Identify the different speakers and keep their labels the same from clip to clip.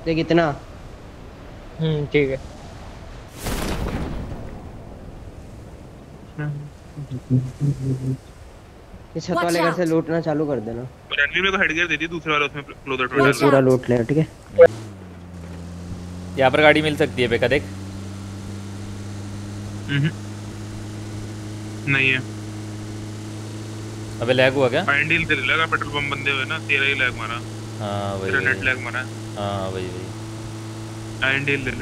Speaker 1: देख इतना।
Speaker 2: ठीक है।
Speaker 1: इस छत वाले घर से लूटना चालू कर देना।
Speaker 3: रणवीर मेरे को हेड गियर दे दी दूसरे वाला, उसमें क्लोजर
Speaker 1: ये
Speaker 3: टूट
Speaker 1: पूरा लूट ले, ठीक है।
Speaker 4: यहाँ पर गाड़ी मिल सकती है बेका, देख।
Speaker 3: नहीं है।
Speaker 4: अबे लैग हुआ क्या?
Speaker 3: आइंडील तेरे लगा, पेट्रोल पंप बंदे हुए ना, तेरा ही लैग मारा।
Speaker 4: हाँ वही
Speaker 3: तेरा नेट लैग मारा।
Speaker 4: हाँ वही वही।
Speaker 3: आइंडील ले ले।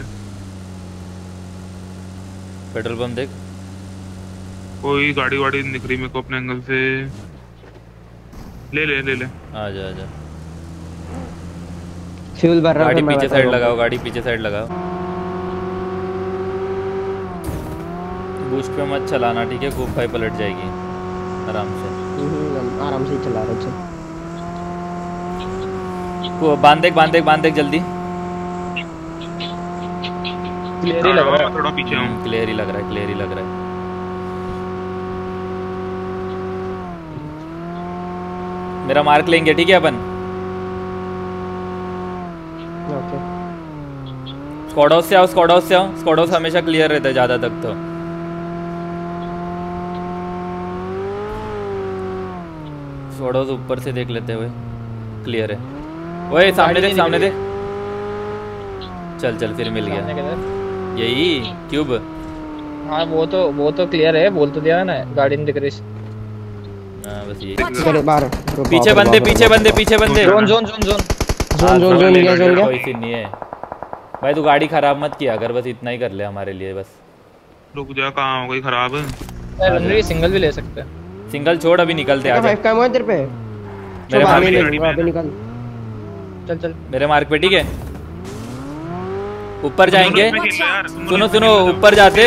Speaker 4: पेट्रोल पंप देख।
Speaker 3: कोई गाड़ी वाड़ी दिख रही मेरे को अपने एंगल से। ले ले ले ले।
Speaker 4: आजा आजा।
Speaker 1: फ्यूल भर रहा है।
Speaker 4: गाड़ी पीछे साइड लगाओ, गाड़ी पीछे साइड लगाओ। बूस्ट पे मत चलाना, ठीक है? खूब फाई पलट जाएगी। आराम से।
Speaker 1: आराम से ही चला रहे थे।
Speaker 4: बांध देख जल्दी।
Speaker 2: क्लियर ही लग रहा है।
Speaker 3: थोड़ा पीछे हूं।
Speaker 4: क्लियर ही लग रहा है। मेरा मार्क लेंगे, ठीक है अपन?
Speaker 1: ओके।
Speaker 4: स्क्वाड हाउस से आओ। स्क्वाड हाउस हमेशा क्लियर रहता है ज्यादा तक तो। स्क्वाड हाउस ऊपर से देख लेते हुए क्लियर है। ओए सामने देख। चल फिर मिल गया। यही क्यूब।
Speaker 2: हाँ वो तो क्लियर है, बोल तो दिया ना, गाड़ी नहीं दिख रही।
Speaker 4: हां बस ये। पीछे बंदे। जोन
Speaker 1: गया।
Speaker 4: कोई सीन नहीं है भाई, तू गाड़ी खराब मत किया अगर, बस इतना ही कर ले हमारे लिए बस।
Speaker 3: रुक जा, कहां हो गई खराब?
Speaker 2: रणवीर सिंगल भी ले सकते हैं।
Speaker 4: सिंगल छोड़, अभी निकलते आ जा।
Speaker 1: 5 का है तेरे पे।
Speaker 4: मेरे मार्क पे
Speaker 1: अभी निकल।
Speaker 2: चल
Speaker 4: मेरे मार्क पे, ठीक है? ऊपर जाएंगे। सुनो ऊपर जाते।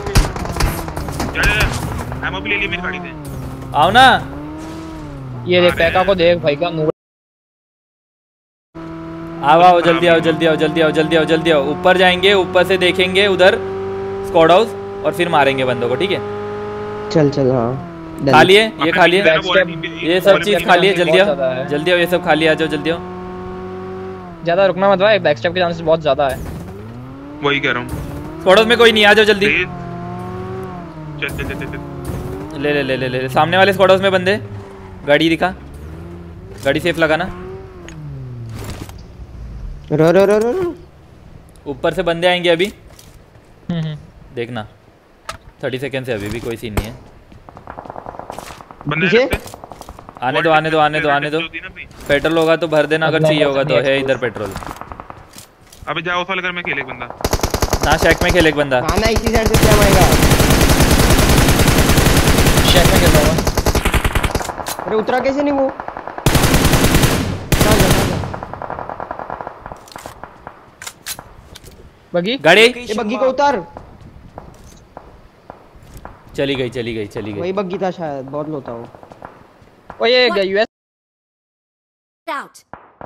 Speaker 3: एमओ भी ले ली मेरी गाड़ी से।
Speaker 4: आओ ना।
Speaker 2: ये देख पैका को देख भाई का मुंह।
Speaker 4: आओ जल्दी आओ। ऊपर जाएंगे, ऊपर से देखेंगे उधर स्क्वाड हाउस और फिर मारेंगे बंदों को, ठीक है?
Speaker 1: चल हाँ।
Speaker 4: खा लिए ये सब चीज खा लिए। जल्दी आओ ये सब खा लिया। आ जाओ जल्दी आओ।
Speaker 2: ज्यादा रुकना मत भाई, बैक स्टेप के चांसेस बहुत ज्यादा है।
Speaker 3: वही कह रहा हूं।
Speaker 4: स्क्वाड हाउस में कोई नहीं, आ जाओ जल्दी।
Speaker 3: चल
Speaker 4: ले। सामने वाले स्क्वाड हाउस में बंदे। गाड़ी दिखा, गाड़ी सेफ लगाना।
Speaker 1: रो।
Speaker 4: ऊपर से बंदे आएंगे अभी। देखना 30 सेकंड से, अभी भी कोई सीन नहीं है। आने दो। पेट्रोल होगा तो भर देना, अगर चाहिए होगा तो। है इधर पेट्रोल।
Speaker 3: अबे जाओ उस वाले घर में खेले एक बंदा।
Speaker 4: ना शैक में खेले एक बंदा।
Speaker 1: आना इसी साइड से क्या आएगा?
Speaker 2: शैक में खेल रहा हूं।
Speaker 1: अरे उतरा कैसे नहीं वो?
Speaker 2: बग्गी
Speaker 4: गाड़ी
Speaker 1: ये बग्गी को उतार।
Speaker 4: चली गई।
Speaker 1: वही बग्गी था शायद, बहुत लोता वो।
Speaker 2: ओ ये यूएस
Speaker 5: आउट।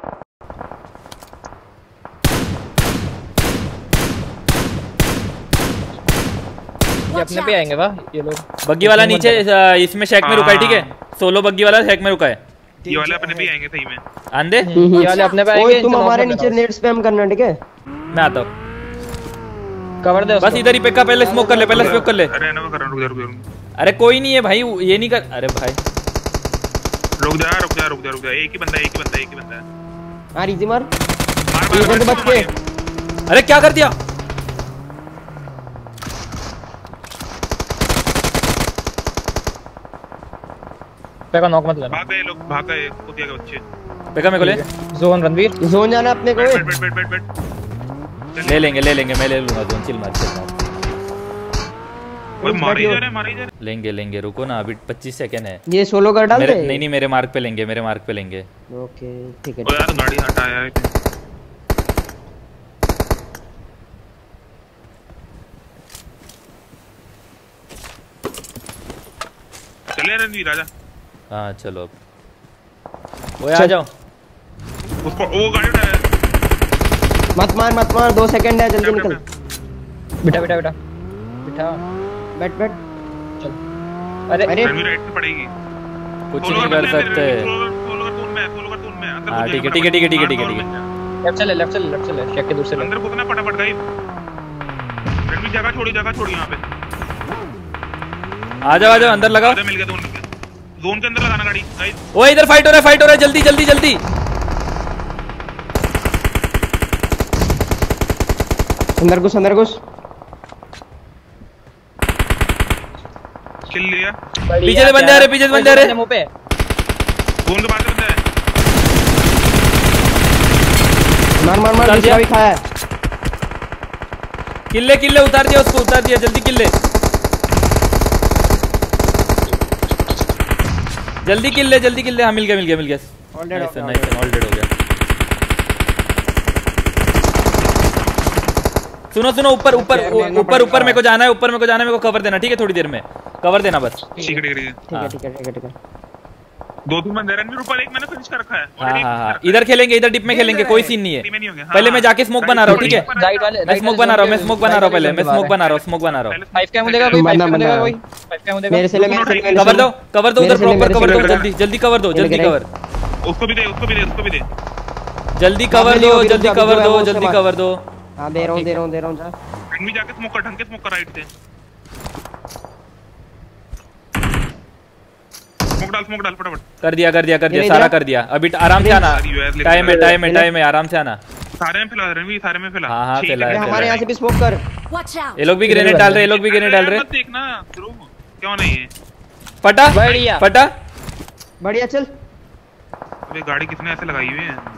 Speaker 2: ये अपने पे आएंगे वाह ये लोग।
Speaker 4: बग्गी वाला नीचे इसमें शैक में रुका है, ठीक है? सोलो बग्गी वाला शैक में रुका है।
Speaker 3: ये वाले अपने भी आएंगे सही में।
Speaker 4: आंदे
Speaker 2: ये वाले अपने पे आएंगे।
Speaker 1: तुम हमारे नीचे नेट स्पैम करना, ठीक है?
Speaker 4: मैं आता हूं।
Speaker 2: कवर दे
Speaker 4: बस इधर ही पेका, पहले स्मोक कर ले।
Speaker 3: अरे ना कर रहा हूं, रुक जा।
Speaker 4: अरे कोई नहीं है भाई, ये नहीं कर। अरे भाई
Speaker 3: रुक जा। एक ही बंदा है।
Speaker 1: हां इजी मार।
Speaker 3: मार
Speaker 1: बच के।
Speaker 4: अरे क्या कर दिया?
Speaker 2: पेका नॉक मत लेना।
Speaker 3: भाग गए कुतिया के बच्चे।
Speaker 4: पेका मेरे को ले।
Speaker 2: जोन रणवीर
Speaker 1: जोन जाना अपने को।
Speaker 3: बैठ।
Speaker 4: ले लेंगे मैं ले लूंगा जोन। चिल मार।
Speaker 3: ओए मारे जा रहे।
Speaker 4: लेंगे रुको ना, अभी 25 सेकंड है।
Speaker 1: ये सोलो कर डाल दे।
Speaker 4: नहीं मेरे मार्क पे लेंगे।
Speaker 1: ओके ठीक है।
Speaker 3: ओ यार गाड़ी हटा यार। चले रणवीर राजा।
Speaker 4: हाँ चलो अब। ओए आ जाओ।
Speaker 3: उसको वो गाड़ी उठाया।
Speaker 1: मत मार 2 सेकंड है, जल्दी निकल।
Speaker 2: बिठा
Speaker 1: बैठ
Speaker 2: चल। अरे
Speaker 3: रणवीर राइट पे पड़ेगी।
Speaker 4: कुछ नहीं कर सकते।
Speaker 3: सोलो कर तून में अंदर।
Speaker 4: हां ठीक है।
Speaker 2: लेफ्ट चले शेक के दूर से ले।
Speaker 3: अंदर घुसना फटाफट गाइस। रणवीर जगह छोड़ी यहाँ पे।
Speaker 4: आ जाओ अंदर लगाओ।
Speaker 3: मिल गया जोन के अंदर लगाना गाड़ी गाइस।
Speaker 4: ओ इधर फाइट हो रहा है जल्दी।
Speaker 1: अंदर घुस।
Speaker 3: किल लिया।
Speaker 4: पीछे से बंदे आ रहे
Speaker 2: मुंह पे।
Speaker 3: जोन के बाहर से बंदा है।
Speaker 1: मार दूसरा भी खाया है।
Speaker 4: किल्ले उतार दिया जल्दी किल्ले। जल्दी किल्ले। हाँ मिल गया।
Speaker 1: All dead हो
Speaker 4: नाइस
Speaker 1: गया।
Speaker 4: ऑल डेड हो गया। सुनो ऊपर मेरे को जाना है मेरे को कवर देना ठीक है थोड़ी देर में कवर देना बस।
Speaker 3: ठीक है।
Speaker 1: ठीक है।
Speaker 3: 2-3 बंदे रणवीर ऊपर एक मैंने फिनिश कर रखा है।
Speaker 4: हाँ इधर खेलेंगे इधर डिप में खेलेंगे कोई सीन नहीं है। पहले मैं जाके स्मोक बना रहा हूँ ठीक है।
Speaker 2: राइट वाले
Speaker 4: मैं स्मोक बना रहा हूँ पहले मैं स्मोक बना रहा हूँ।
Speaker 2: 5 कैम देगा कोई 5 कैम देगा कोई 5 कैम देगा।
Speaker 1: मेरे से ले
Speaker 4: कवर दो उधर प्रॉपर कवर दो जल्दी कवर दो जल्दी कवर।
Speaker 3: उसको भी दे।
Speaker 4: जल्दी कवर दो।
Speaker 1: हाँ दे रहा हूँ जा।
Speaker 3: रणवीर जाके स्मोक कर ढंग के स्मोक कर राइट से। स्मोक डाल फटाफट।
Speaker 4: कर दिया सारा कर दिया। अभी आराम से आना टाइम है आराम से आना।
Speaker 3: सारे में फैला रणवीर सारे में फैला।
Speaker 4: हाँ फैला है।
Speaker 1: हमारे यहाँ से भी स्मोक कर।
Speaker 5: Watch out!
Speaker 4: ये लोग भी ग्रेनेड डाल रहे
Speaker 3: मत देखना क्यों नहीं है।
Speaker 4: फटा बढ़िया
Speaker 1: चल।
Speaker 3: अबे गाड़ी किसने ऐसे लगाई हुई है।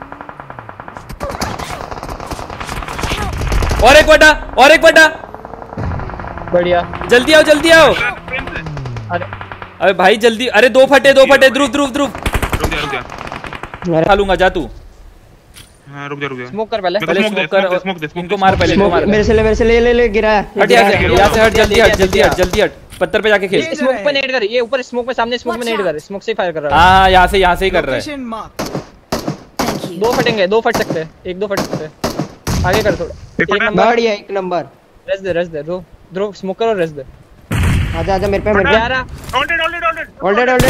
Speaker 4: और एक बटा
Speaker 2: बढ़िया।
Speaker 4: जल्दी आओ। अरे भाई जल्दी। अरे दो फटे ध्रुव
Speaker 3: रुक जा।
Speaker 4: खा लूंगा जा तू।
Speaker 3: हाँ रुक जा।
Speaker 2: स्मोक कर पहले
Speaker 3: स्मोक दे।
Speaker 4: इनको मार पहले
Speaker 1: मेरे से ले गिरा है।
Speaker 4: हट यहाँ से हट जल्दी हट पत्थर पे जाके खेल।
Speaker 2: स्मोक पे नेट कर। ये ऊपर स्मोक में सामने स्मोक में नेट कर। स्मोक से फायर कर रहा है।
Speaker 4: हाँ यहाँ से ही कर रहा है।
Speaker 5: Thank you.
Speaker 2: 2 फटेंगे 2 फट सकते हैं 1-2 फट सकते हैं। आगे कर थोड़ा।
Speaker 1: बढ़िया एक नंबर।
Speaker 2: रेस दे ध्रुव स्मोक करो रेस दे।
Speaker 1: आजा मेरे पे
Speaker 2: यार
Speaker 1: ऑलरेडी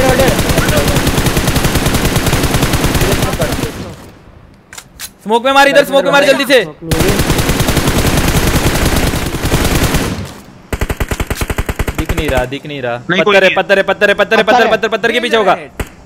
Speaker 4: स्मोक में मार इधर स्मोक में मार जल्दी से। दिख नहीं रहा। पत्थर के पीछे होगा।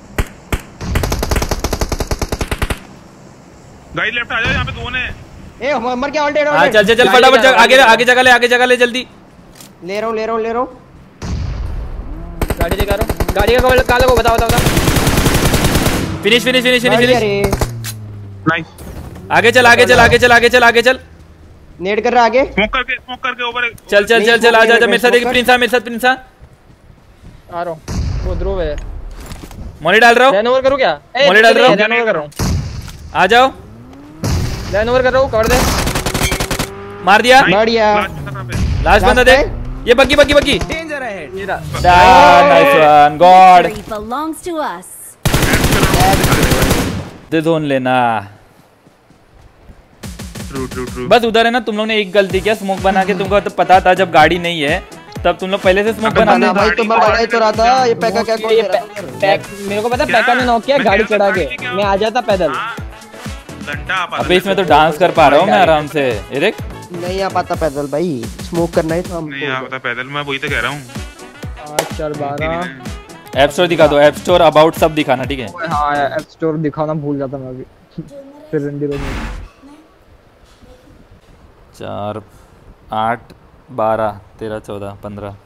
Speaker 3: गाइस लेफ्ट आ जाओ यहाँ पे दोनों है।
Speaker 1: ए मर गया ऑलरेडी।
Speaker 4: हाँ चल फटाफट आगे जगह ले जल्दी।
Speaker 1: ले रहा हूँ।
Speaker 2: गाड़ी दिखा रहा हूँ। गाड़ी का कवर काला को बताओ।
Speaker 4: फिनिश।
Speaker 3: नाइस।
Speaker 4: आगे चल।
Speaker 1: नेट कर रहा आगे।
Speaker 3: स्मोक करके ओवर।
Speaker 4: चल आजा मेरे साथ प्रिंसा।
Speaker 2: आ रहा हूँ। वो ध्रुव है।
Speaker 4: मोनी डाल रहा हूँ।
Speaker 2: रन ओवर करूँ क्या?
Speaker 4: मोनी डाल रहा हूँ।
Speaker 2: रन ओवर कर रहा हूँ।
Speaker 4: आ जाओ।
Speaker 2: रन ओवर कर रहा हूँ कवर दे।
Speaker 4: मार दिया।
Speaker 1: बढ़िया।
Speaker 4: लास्ट बंदा दे। ये बग्गी
Speaker 2: ये रहा।
Speaker 4: Nice one god.
Speaker 5: Victory belongs to us.
Speaker 4: दे जोन लेना।
Speaker 3: ट्रू।
Speaker 4: बस उधर है ना तुम लोग ने एक गलती किया स्मोक बना के। तुमको तो पता था जब गाड़ी नहीं है तब तुम लोग पहले से स्मोक बनाते।
Speaker 1: भाई तुम बनाए तो रहा था। ये पैका क्या कौन दे रहा था?
Speaker 2: मेरे को पता पैका ने नॉक किया गाड़ी चढ़ा के। मैं आ जाता पैदल।
Speaker 4: अबे इसमें तो डांस कर पा रहा हूँ मैं आराम से। ये देख
Speaker 1: नहीं आ पाता पैदल भाई। स्मोक करना है तो हम
Speaker 3: नहीं आ पाता पैदल। मैं वही तो कह रहा हूँ।
Speaker 2: 8 4 12
Speaker 4: ऐप स्टोर दिखा दो। ऐप स्टोर अबाउट सब दिखाना ठीक है।
Speaker 2: हाँ ऐप स्टोर दिखाना भूल जाता मैं अभी। फिर रंडी रोड में
Speaker 4: 4 8 12 13 14 15